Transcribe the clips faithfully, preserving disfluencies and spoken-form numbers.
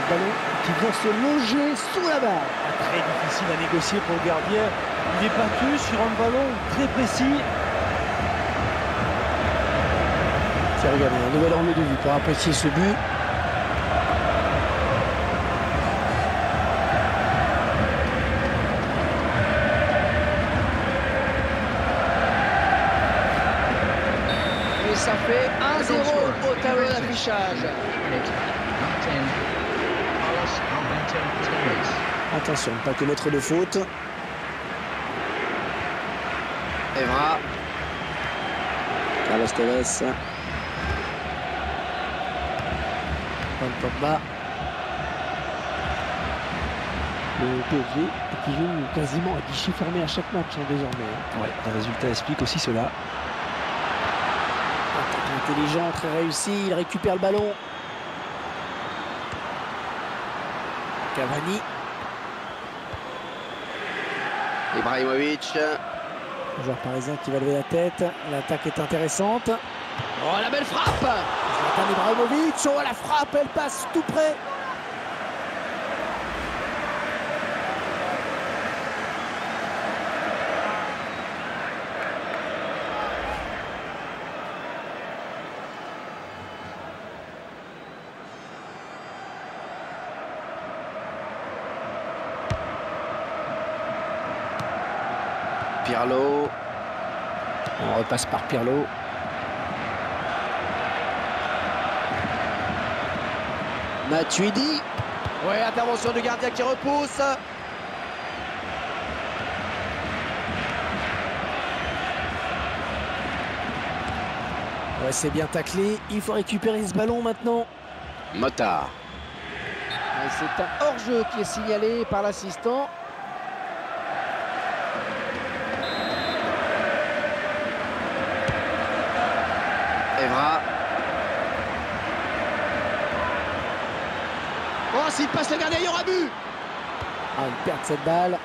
le ballon qui vient se loger sous la barre. Très difficile à négocier pour le gardien. Il est battu sur un ballon très précis. Tiens, regardez, un nouvel angle de vue pour apprécier ce but. Et ça fait un zéro au tableau d'affichage. Attention, pas commettre de faute. Evra. Carlos Tevez. Paul Pogba. Le P S G qui joue quasiment à guichet fermé à chaque match hein, désormais. Ouais, le résultat explique aussi cela. Attaque intelligent, très réussi, il récupère le ballon. Cavani. Ibrahimovic. Le joueur parisien qui va lever la tête. L'attaque est intéressante. Oh, la belle frappe! Zlatan Ibrahimovic. Oh, la frappe, elle passe tout près. Pirlo. On repasse par Pirlo. Matuidi. Ouais, intervention du gardien qui repousse. Ouais, c'est bien taclé. Il faut récupérer ce ballon maintenant. Mota. Et c'est un hors-jeu qui est signalé par l'assistant. Evra. Oh, s'il passe le gardien, il y aura but. Ah, il perd cette balle.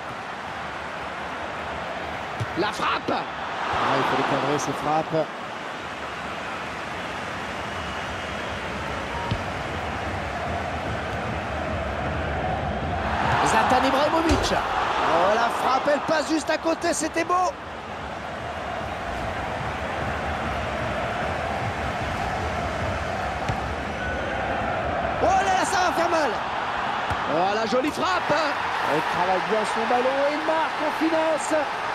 La frappe. Ah, il faut les cadrer, ces frappes. Zlatan Ibrahimovic. Oh, la frappe, elle passe juste à côté, c'était beau. Oh là, ça va faire mal. Oh, la jolie frappe. Il travaille bien son ballon et il marque en finesse.